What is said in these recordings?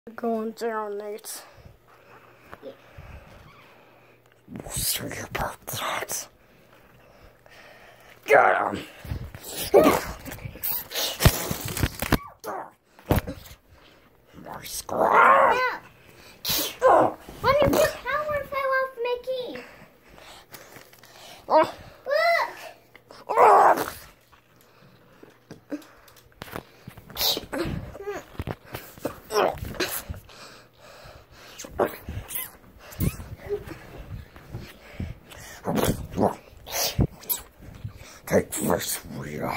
Going down, Nate. Yeah. We'll see about that. Get him! My squad! No! One of your power fell off Mickey! Look! Take this wheel.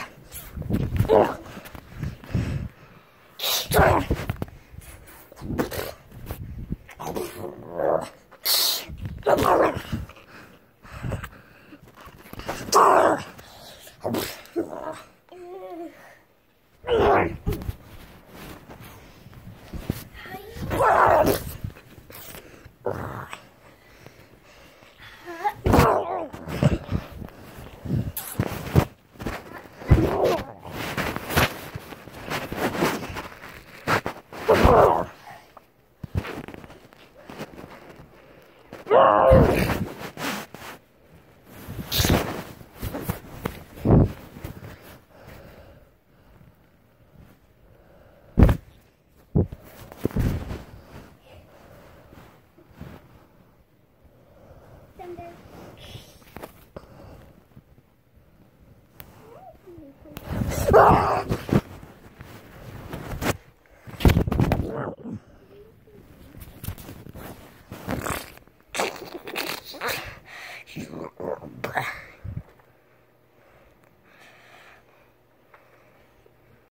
Oh!